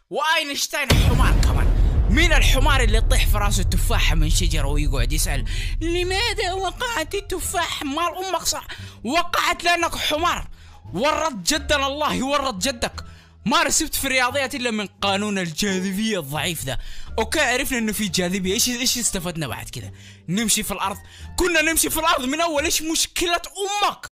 واينشتاين حمار كمان. مين الحمار اللي يطيح في راسه التفاحة من شجرة ويقعد يسأل لماذا وقعت التفاحة؟ مال أمك صح، وقعت لأنك حمار. ورط جدنا الله يورط جدك. ما رسبت في الرياضيات إلا من قانون الجاذبية الضعيف ذا. أوكي عرفنا إنه في جاذبية، إيش استفدنا بعد كذا؟ نمشي في الأرض، كنا نمشي في الأرض من أول، إيش مشكلة أمك؟